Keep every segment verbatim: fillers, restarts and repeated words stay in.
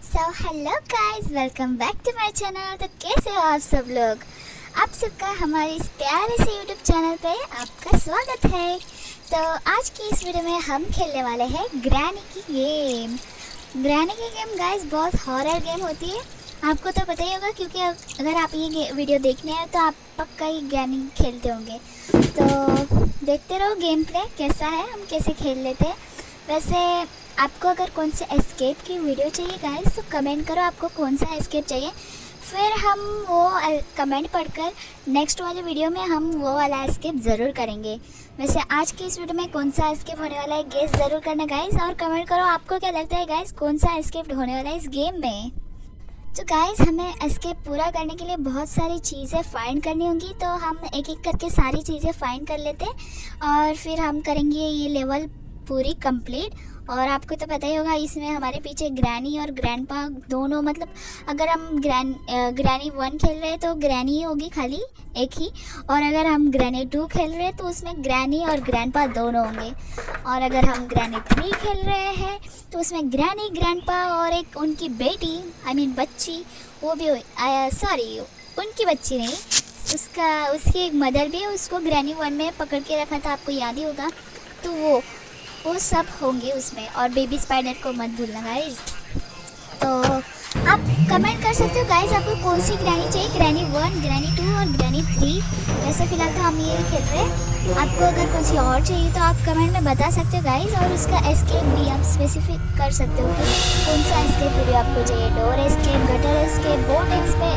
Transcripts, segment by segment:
So hello guys, welcome back to my channel. तो कैसे हो आप सब लोग? आप सबका हमारे इस प्यारे से यूट्यूब चैनल पे आपका स्वागत है। तो आज की इस वीडियो में हम खेलने वाले हैं ग्रैनी की गेम। ग्रैनी की गेम गाइस बहुत हॉरर गेम होती है, आपको तो पता ही होगा, क्योंकि अगर आप ये वीडियो देखने हैं तो आप पक्का ही ग्रैनी खेलते होंगे। तो देखते रहो गेम प्ले कैसा है, हम कैसे खेल लेते हैं। वैसे आपको अगर कौन से एस्केप की वीडियो चाहिए गाइस तो कमेंट करो आपको कौन सा एस्केप चाहिए, फिर हम वो कमेंट पढ़कर नेक्स्ट वाली वीडियो में हम वो वाला एस्केप ज़रूर करेंगे। वैसे आज की इस वीडियो में कौन सा एस्केप होने वाला है गेस ज़रूर करना गाइस, और कमेंट करो आपको क्या लगता है गाइस कौन सा एस्केप होने वाला है इस गेम में। तो गाइस हमें एस्केप पूरा करने के लिए बहुत सारी चीज़ें फाइंड करनी होंगी, तो हम एक एक करके सारी चीज़ें फाइंड कर लेते हैं और फिर हम करेंगे ये लेवल पूरी कंप्लीट। और आपको तो पता ही होगा इसमें हमारे पीछे ग्रैनी और ग्रैंडपा दोनों, मतलब अगर हम ग्रैन ग्रैनी वन खेल रहे हैं तो ग्रैनी ही होगी खाली एक ही, और अगर हम ग्रैनी टू खेल रहे हैं तो उसमें ग्रैनी और ग्रैंडपा दोनों होंगे, और अगर हम ग्रैनी थ्री खेल रहे हैं तो उसमें ग्रैनी ग्रैंडपा और एक उनकी बेटी आई मीन बच्ची वो भी सॉरी उनकी बच्ची नहीं उसका उसकी एक मदर भी है, उसको ग्रैनी वन में पकड़ के रखा था, आपको याद ही होगा। तो वो वो सब होंगे उसमें, और बेबी स्पाइडर को मत भूलना गाइस। तो आप कमेंट कर सकते हो गाइस आपको कौन सी ग्रैनी चाहिए, ग्रैनी वन, ग्रैनी टू और ग्रैनी थ्री। वैसे फिलहाल तो हम ये खेल रहे हैं, आपको अगर कौन सी और चाहिए तो आप कमेंट में बता सकते हो गाइस, और उसका एस्केप भी आप स्पेसिफिक कर सकते हो कि कौन सा एस्केप वीडियो आपको चाहिए। Door escape, gutter escape, boat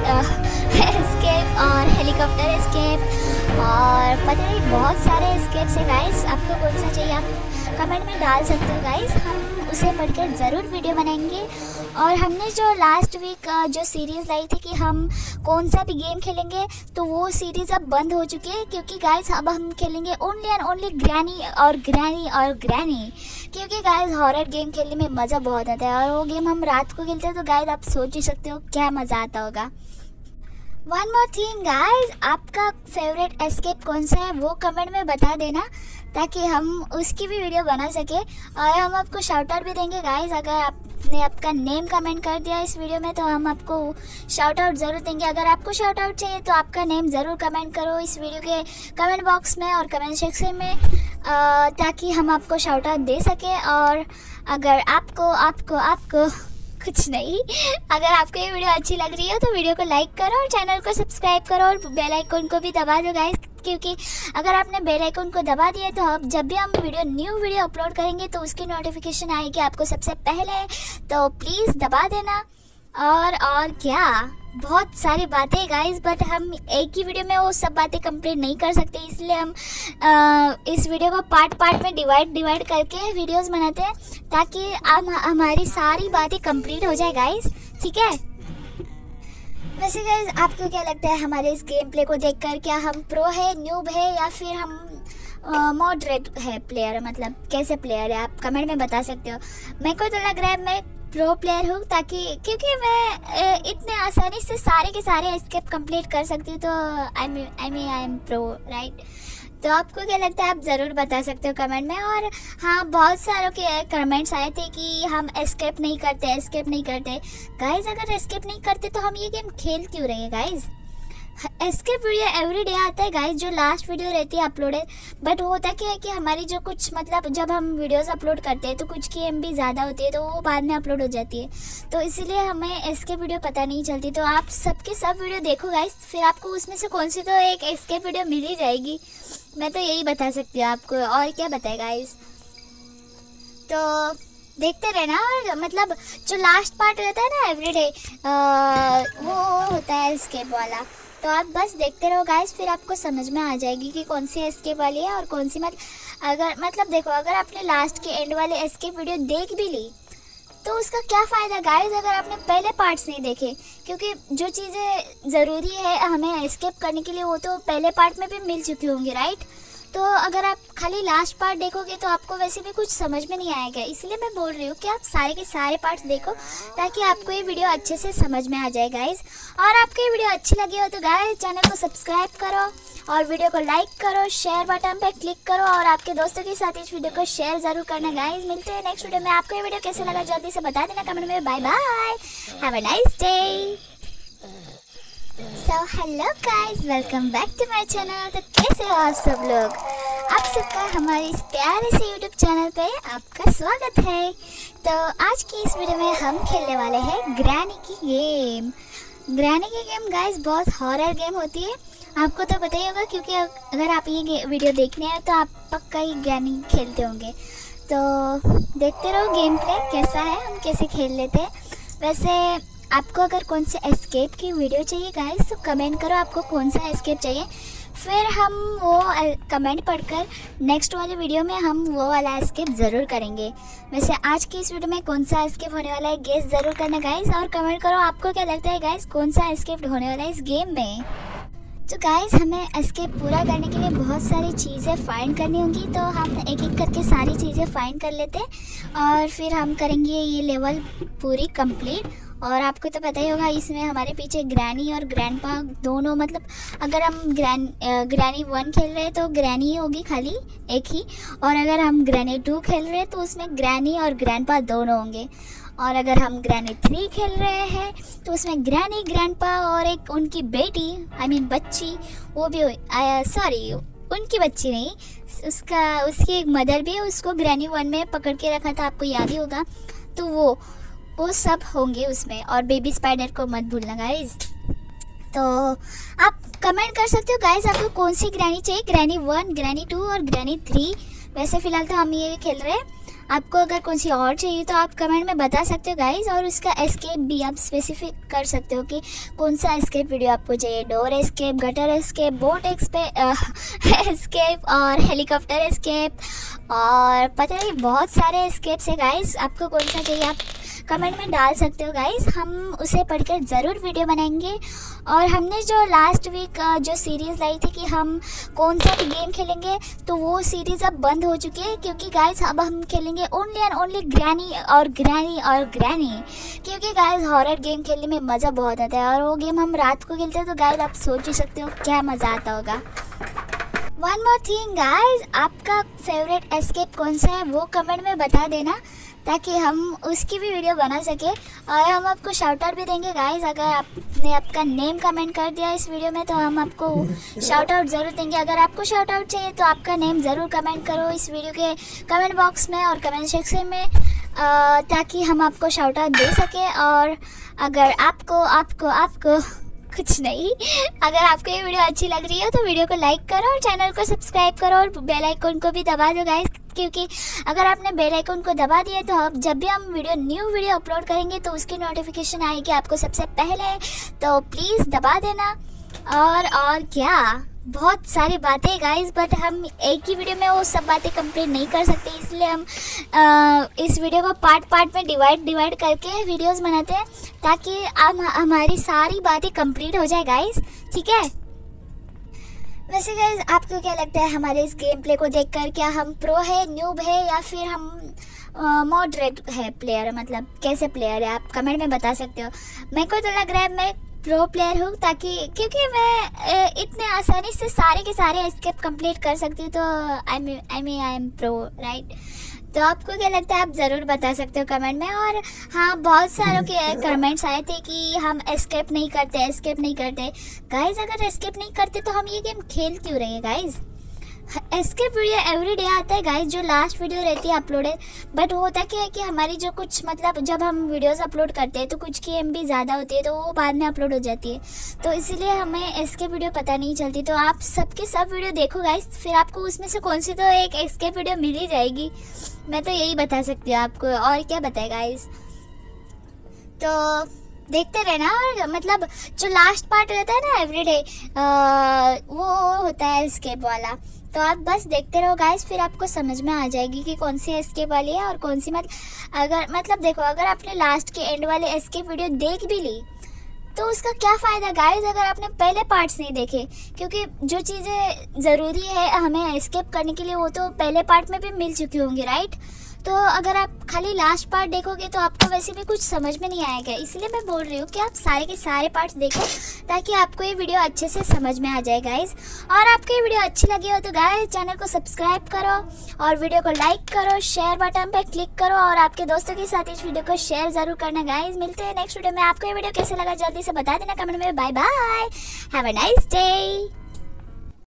escape और हेलीकॉप्टर एस्केप और पता नहीं बहुत सारे एस्केप्स है गाइस, आपको कौन सा चाहिए आप कमेंट में डाल सकते हो गाइस, हम उसे पढ़कर ज़रूर वीडियो बनाएंगे। और हमने जो लास्ट वीक जो सीरीज़ लाई थी कि हम कौन सा भी गेम खेलेंगे, तो वो सीरीज़ अब बंद हो चुकी है, क्योंकि गाइस अब हम खेलेंगे ओनली एंड ओनली ग्रैनी और ग्रैनी और ग्रैनी, क्योंकि गाइस हॉरर गेम खेलने में मज़ा बहुत आता है, और वो गेम हम रात को खेलते हैं, तो गाइस आप सोच ही सकते हो क्या मज़ा आता होगा। वन मोर थिंग गाइस, आपका फेवरेट एस्केप कौन सा है वो कमेंट में बता देना, ताकि हम उसकी भी वीडियो बना सके, और हम आपको शाउट आउट भी देंगे गाइस। अगर आपने आपका नेम कमेंट कर दिया इस वीडियो में तो हम आपको शाउट आउट ज़रूर देंगे। अगर आपको शाउट आउट चाहिए तो आपका नेम ज़रूर कमेंट करो इस वीडियो के कमेंट बॉक्स में और कमेंट सेक्शन में, ताकि हम आपको शाउट आउट दे सकें। और अगर आपको आपको आपको कुछ नहीं, अगर आपको ये वीडियो अच्छी लग रही है तो वीडियो को लाइक करो और चैनल को सब्सक्राइब करो और बेल आइकन को भी दबा दो गाइस, क्योंकि अगर आपने बेल आइकन को दबा दिया तो अब जब भी हम वीडियो न्यू वीडियो अपलोड करेंगे तो उसकी नोटिफिकेशन आएगी आपको सबसे पहले, तो प्लीज़ दबा देना। और और क्या बहुत सारी बातें गाइस, बट हम एक ही वीडियो में वो सब बातें कंप्लीट नहीं कर सकते, इसलिए हम आ, इस वीडियो को पार्ट पार्ट में डिवाइड डिवाइड करके वीडियोस बनाते हैं, ताकि हम हमारी सारी बातें कंप्लीट हो जाए गाइस, ठीक है। वैसे गाइस आपको क्या लगता है हमारे इस गेम प्ले को देखकर, क्या हम प्रो है, न्यूब है, या फिर हम मॉडरेट है प्लेयर, मतलब कैसे प्लेयर है, आप कमेंट में बता सकते हो। मेरे को तो लग रहा है मैं प्रो प्लेयर हूँ, ताकि क्योंकि मैं इतने आसानी से सारे के सारे एस्केप कंप्लीट कर सकती हूँ, तो I mean I mean I am pro right. तो आपको क्या लगता है आप ज़रूर बता सकते हो कमेंट में। और हाँ, बहुत सारों के कमेंट्स आए थे कि हम एस्केप नहीं करते एस्केप नहीं करते गाइस, अगर एस्केप नहीं करते तो हम ये गेम खेल क्यों रहे हैं guys. Escape video every day आता है गाइस, जो लास्ट वीडियो रहती है अपलोडेड, बट वो होता क्या है कि हमारी जो कुछ मतलब जब हम वीडियोस अपलोड करते हैं तो कुछ की एम बी ज़्यादा होती है, तो वो बाद में अपलोड हो जाती है, तो इसीलिए हमें एस्केप वीडियो पता नहीं चलती। तो आप सबके सब वीडियो देखो गाइस, फिर आपको उसमें से कौन सी तो एक एस्केप वीडियो मिल ही जाएगी, मैं तो यही बता सकती हूँ आपको, और क्या बताए गाइस। तो देखते रहना, और मतलब जो लास्ट पार्ट रहता है ना एवरीडे, वो होता है एस्केप वाला, तो आप बस देखते रहो गाइस, फिर आपको समझ में आ जाएगी कि कौन सी एस्केप वाली है और कौन सी मत। अगर मतलब देखो, अगर आपने लास्ट के एंड वाले एस्केप वीडियो देख भी ली तो उसका क्या फ़ायदा गाइस अगर आपने पहले पार्ट्स नहीं देखे, क्योंकि जो चीज़ें ज़रूरी है हमें एस्केप करने के लिए वो तो पहले पार्ट में भी मिल चुकी होंगी राइट। तो अगर आप खाली लास्ट पार्ट देखोगे तो आपको वैसे भी कुछ समझ में नहीं आएगा। इसलिए मैं बोल रही हूँ कि आप सारे के सारे पार्ट्स देखो ताकि आपको ये वीडियो अच्छे से समझ में आ जाए गाइस। और आपको ये वीडियो अच्छी लगी हो तो गाइस चैनल को सब्सक्राइब करो और वीडियो को लाइक करो, शेयर बटन पे क्लिक करो और आपके दोस्तों के साथ इस वीडियो को शेयर ज़रूर करना गाइस। मिलते हैं नेक्स्ट वीडियो में। आपको ये वीडियो कैसे लगा जल्दी से बता देना कमेंट में। Bye bye, have a nice day. So hello guys, welcome back to my channel. तो कैसे हो आप सब लोग? आप सबका हमारे इस प्यारे से यूट्यूब चैनल पे आपका स्वागत है। तो आज की इस वीडियो में हम खेलने वाले हैं ग्रैनी की गेम। ग्रैनी की गेम गाइस बहुत हॉरर गेम होती है, आपको तो पता ही होगा क्योंकि अगर आप ये वीडियो देखने आए तो आप पक्का ही ग्रैनी खेलते होंगे। तो देखते रहो गेम प्ले कैसा है, हम कैसे खेल लेते हैं। वैसे आपको अगर कौन से एस्केप की वीडियो चाहिए गाइस तो कमेंट करो आपको कौन सा एस्केप चाहिए, फिर हम वो कमेंट पढ़कर नेक्स्ट वाले वीडियो में हम वो वाला एस्केप ज़रूर करेंगे। वैसे आज की इस वीडियो में कौन सा एस्केप होने वाला है गेस ज़रूर करना गाइस और कमेंट करो आपको क्या लगता है गाइस कौन सा एस्केप होने वाला है इस गेम में। तो गाइस हमें एस्केप पूरा करने के लिए बहुत सारी चीज़ें फाइंड करनी होंगी, तो हम एक एक करके सारी चीज़ें फाइंड कर लेते हैं और फिर हम करेंगे ये लेवल पूरी कंप्लीट। और आपको तो पता ही होगा इसमें हमारे पीछे ग्रैनी और ग्रैंडपा दोनों, मतलब अगर हम ग्रैन ग्रैनी वन खेल रहे हैं तो ग्रैनी ही होगी खाली एक ही, और अगर हम ग्रैनी टू खेल रहे हैं तो उसमें ग्रैनी और ग्रैंडपा दोनों होंगे, और अगर हम ग्रैनी थ्री खेल रहे हैं तो उसमें ग्रैनी ग्रैंडपा और एक उनकी बेटी आई मीन बच्ची वो भी, सॉरी उनकी बच्ची नहीं, उसका उसकी एक मदर भी है, उसको ग्रैनी वन में पकड़ के रखा था आपको याद ही होगा। तो वो वो सब होंगे उसमें, और बेबी स्पाइडर को मत भूलना गाइस। तो आप कमेंट कर सकते हो गाइस आपको कौन सी ग्रैनी चाहिए, ग्रैनी वन, ग्रैनी टू और ग्रैनी थ्री। वैसे फ़िलहाल तो हम ये खेल रहे हैं, आपको अगर कौन सी और चाहिए तो आप कमेंट में बता सकते हो गाइस। और उसका एस्केप भी आप स्पेसिफिक कर सकते हो कि कौन सा एस्केप वीडियो आपको चाहिए, door escape, gutter escape, boat escape और हेलीकॉप्टर एस्केप, और पता नहीं बहुत सारे एस्केप्स है गाइस। आपको कौन सा चाहिए आप कमेंट में डाल सकते हो गाइस, हम उसे पढ़कर ज़रूर वीडियो बनाएंगे। और हमने जो लास्ट वीक जो सीरीज़ लाई थी कि हम कौन सा भी गेम खेलेंगे, तो वो सीरीज़ अब बंद हो चुकी है क्योंकि गाइस अब हम खेलेंगे ओनली एंड ओनली ग्रैनी और ग्रैनी और ग्रैनी, क्योंकि गाइस हॉरर गेम खेलने में मज़ा बहुत आता है और वो गेम हम रात को खेलते हैं तो गाइस आप सोच ही सकते हो क्या मज़ा आता होगा। वन मोर थिंग गाइस, आपका फेवरेट एस्केप कौन सा है वो कमेंट में बता देना ताकि हम उसकी भी वीडियो बना सके और हम आपको शाउट आउट भी देंगे गाइस। अगर आपने आपका नेम कमेंट कर दिया इस वीडियो में तो हम आपको शाउट आउट ज़रूर देंगे। अगर आपको शाउट आउट चाहिए तो आपका नेम ज़रूर कमेंट करो इस वीडियो के कमेंट बॉक्स में और कमेंट सेक्शन में, ताकि हम आपको शाउट आउट दे सके। और अगर आपको आपको आपको कुछ नहीं, अगर आपको ये वीडियो अच्छी लग रही है तो वीडियो को लाइक करो और चैनल को सब्सक्राइब करो और बेल आइकन को भी दबा दो गाइस, क्योंकि अगर आपने बेल आइकन को दबा दिया तो अब जब भी हम वीडियो न्यू वीडियो अपलोड करेंगे तो उसकी नोटिफिकेशन आएगी आपको सबसे पहले, तो प्लीज़ दबा देना। और और क्या बहुत सारी बातें गाइस, बट हम एक ही वीडियो में वो सब बातें कंप्लीट नहीं कर सकते, इसलिए हम आ, इस वीडियो को पार्ट पार्ट में डिवाइड डिवाइड करके वीडियोस बनाते हैं ताकि हम हमारी सारी बातें कंप्लीट हो जाए गाइस, ठीक है। वैसे गाइस आपको क्या लगता है हमारे इस गेम प्ले को देखकर, क्या हम प्रो है, न्यूब है या फिर हम मॉडरेट है प्लेयर, मतलब कैसे प्लेयर है आप कमेंट में बता सकते हो। मेरे को तो लग रहा है मैं प्रो प्लेयर हूँ, ताकि क्योंकि मैं इतने आसानी से सारे के सारे एस्केप कंप्लीट कर सकती हूँ, तो I mean I mean I am pro right. तो आपको क्या लगता है आप ज़रूर बता सकते हो कमेंट में। और हाँ, बहुत सारों के कमेंट्स आए थे कि हम एस्केप नहीं करते एस्केप नहीं करते गाइस। अगर एस्केप नहीं करते तो हम ये गेम खेल क्यों रहे हैं guys. Escape video every day आता है गाइस, जो लास्ट वीडियो रहती है अपलोडेड, बट वो होता क्या है कि हमारी जो कुछ मतलब जब हम वीडियोस अपलोड करते हैं तो कुछ की एम बी ज़्यादा होती है तो वो बाद में अपलोड हो जाती है, तो इसीलिए हमें एस्केप वीडियो पता नहीं चलती। तो आप सबके सब वीडियो देखो गाइस, फिर आपको उसमें से कौन सी तो एक एस्केप वीडियो मिल ही जाएगी। मैं तो यही बता सकती हूँ आपको, और क्या बताए गाइस। तो देखते रहना, और मतलब जो लास्ट पार्ट रहता है ना एवरीडे, वो होता है एस्केप वाला, तो आप बस देखते रहो गाइस, फिर आपको समझ में आ जाएगी कि कौन सी एस्केप वाली है और कौन सी, मतलब अगर मतलब देखो अगर आपने लास्ट के एंड वाले एस्केप वीडियो देख भी ली तो उसका क्या फ़ायदा गाइस अगर आपने पहले पार्ट्स नहीं देखे, क्योंकि जो चीज़ें ज़रूरी है हमें एस्केप करने के लिए वो तो पहले पार्ट में भी मिल चुकी होंगी, राइट। तो अगर आप खाली लास्ट पार्ट देखोगे तो आपको वैसे भी कुछ समझ में नहीं आएगा, इसलिए मैं बोल रही हूँ कि आप सारे के सारे पार्ट्स देखो ताकि आपको ये वीडियो अच्छे से समझ में आ जाए गाइस। और आपको ये वीडियो अच्छी लगी हो तो गाइस चैनल को सब्सक्राइब करो और वीडियो को लाइक करो, शेयर बटन पे क्लिक करो और आपके दोस्तों के साथ इस वीडियो को शेयर ज़रूर करना गाइस। मिलते हैं नेक्स्ट वीडियो में। आपको ये वीडियो कैसे लगा जल्दी से बता देना कमेंट में। Bye bye, have a nice day.